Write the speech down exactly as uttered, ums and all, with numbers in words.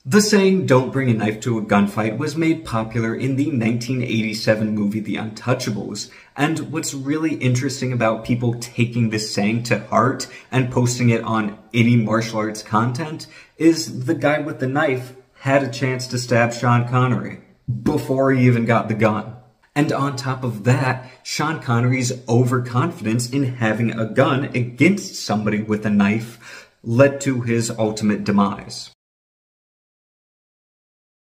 The saying, "don't bring a knife to a gunfight," was made popular in the nineteen eighty-seven movie The Untouchables, and what's really interesting about people taking this saying to heart and posting it on any martial arts content is the guy with the knife had a chance to stab Sean Connery before he even got the gun. And on top of that, Sean Connery's overconfidence in having a gun against somebody with a knife led to his ultimate demise.